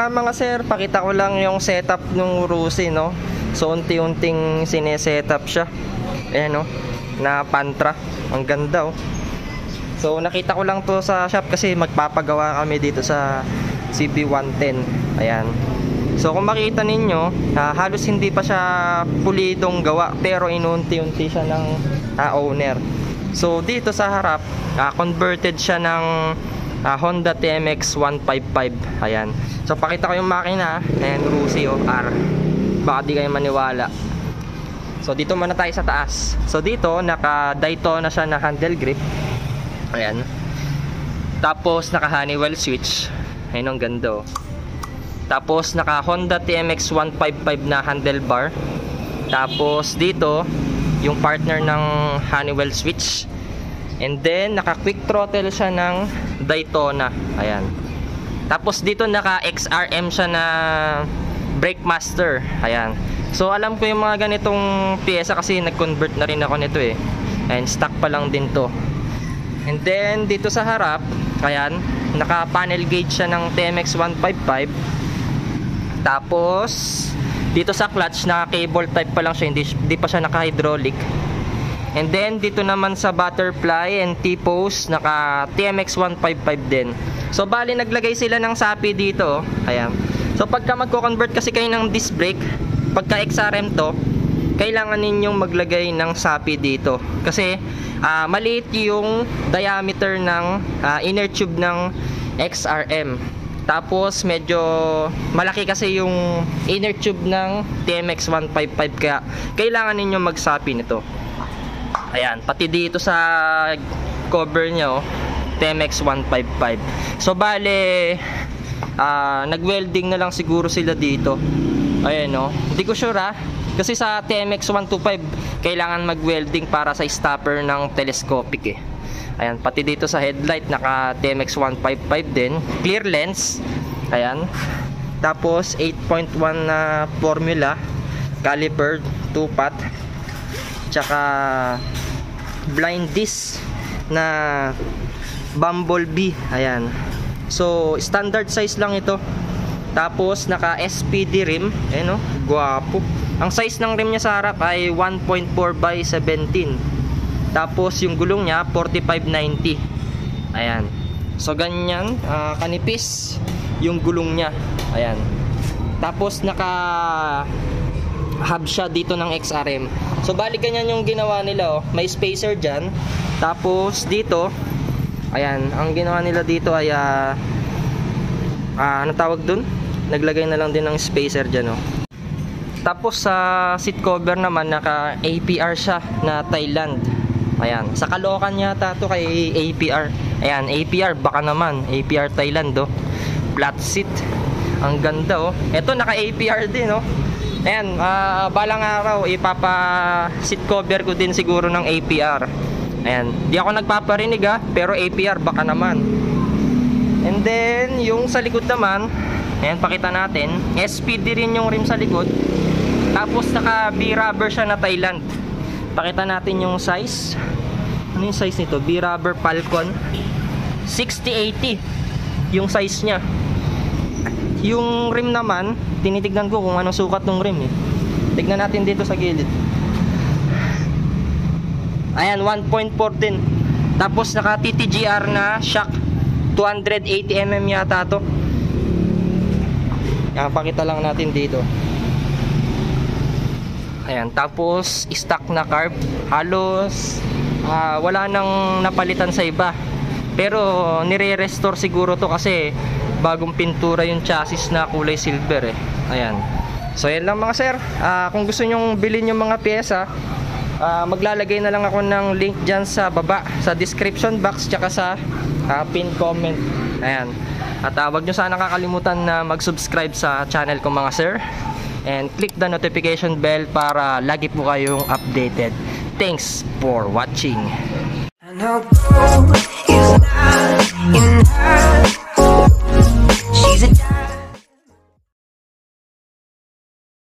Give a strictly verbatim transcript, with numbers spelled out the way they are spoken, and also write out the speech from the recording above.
nga mga sir, pakita ko lang yung setup ng Rusi, no. So unti-unting sinesetup siya. Ayan, no, na Pantra. Ang ganda, oh. So nakita ko lang to sa shop kasi magpapagawa kami dito sa C B one ten. Ayan. So kung makita ninyo, uh, halos hindi pa siya pulidong gawa, pero inunti-unti siya ng uh, owner. So dito sa harap, uh, converted siya ng uh, Honda T M X one fifty-five. Ayan. So pakita ko yung makina. Ayan, Rusi, oh, R. Baka di kayo maniwala. So dito muna tayo sa taas. So dito naka Daytona siya na handle grip. Ayan. Tapos naka Honeywell switch. Ayun, ang ganda, oh. Tapos naka Honda T M X one fifty-five na handlebar. Tapos dito yung partner ng Honeywell switch. And then naka quick throttle siya ng Daytona. Ayan. Tapos dito naka X R M siya na brake master. Ayan. So alam ko yung mga ganitong piyesa kasi nag-convert na rin ako nito, eh. And stock pa lang din to. And then dito sa harap, ayan, naka panel gauge siya ng T M X one fifty-five. Tapos dito sa clutch, naka cable type pa lang siya, hindi, hindi pa siya naka hydraulic. And then dito naman sa butterfly and T-post, naka T M X one fifty-five din. So bali naglagay sila ng S A P I dito, ayan. So pagka magko-convert kasi kayo ng disc brake, pagka X R M to, kailangan ninyong maglagay ng S A P I dito. Kasi uh, maliit yung diameter ng uh, inner tube ng X R M. Tapos medyo malaki kasi yung inner tube ng T M X one fifty-five, kaya kailangan ninyong mag-S A P I nito. Ayan, pati dito sa cover nyo, T M X one fifty-five. So bale, uh, nag-welding na lang siguro sila dito. Ayan, no, hindi ko sure, ha, kasi sa T M X one twenty-five kailangan mag-welding para sa stopper ng telescopic, eh. Ayan, pati dito sa headlight naka T M X one fifty-five din, clear lens. Ayan. Tapos eight point one na formula, caliper, two pot, tsaka blind disc na Bumblebee. Ayan. So standard size lang ito. Tapos naka S P D rim. Ayan, no, guwapo. Ang size ng rim niya sa harap ay one point four by seventeen. Tapos yung gulong niya forty-five ninety. Ayan. So ganyan, uh, kanipis yung gulong niya. Ayan. Tapos naka hub siya dito ng X R M. So bali ganyan yung ginawa nila, oh. May spacer diyan. Tapos dito, ayan, ang ginawa nila dito ay uh, uh, ano tawag dun? Naglagay na lang din ng spacer diyan, oh. Tapos sa uh, seat cover naman naka A P R siya na Thailand. Ayan, sa Caloocan yata to kay A P R. Ayan, A P R, baka naman A P R Thailand, oh. Flat seat. Ang ganda, oh. Ito naka A P R din, oh. Ayan, uh, balang araw ipapa seat cover ko din siguro ng A P R. Ayan, di ako nagpaparinig, ha, pero A P R baka naman. And then yung sa likod naman, ayan, pakita natin, S P D rin yung rim sa likod. Tapos naka B-rubber siya na Thailand. Pakita natin yung size. Ano yung size nito? B-rubber Falcon sixty eighty yung size nya. Yung rim naman, tinitignan ko kung anong sukat ng rim, eh. Tignan natin dito sa gilid. Ayan, one point four din. Tapos naka T T G R na shock, two eighty millimeters yata to. Ayan, pakita lang natin dito. Ayan, tapos stock na carb. Halos uh, wala nang napalitan sa iba. Pero nire-restore siguro to kasi bagong pintura yung chassis na kulay silver, eh. Ayan. So yan lang mga sir. uh, Kung gusto nyong bilhin yung mga pyesa, uh, maglalagay na lang ako ng link dyan sa baba, sa description box, tsaka sa uh, pin comment. Ayan. At uh, wag nyo sana kakalimutan na mag-subscribe sa channel ko mga sir. And click the notification bell para lagi po kayong updated. Thanks for watching. And